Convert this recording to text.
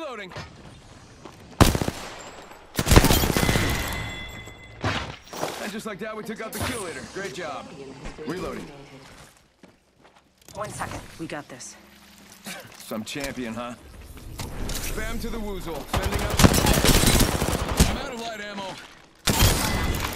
Reloading. And just like that, we took out the kill leader. Great job. Reloading. 1 second. We got this. Some champion, huh? Spam to the woozle. Sending up. I'm out of light ammo.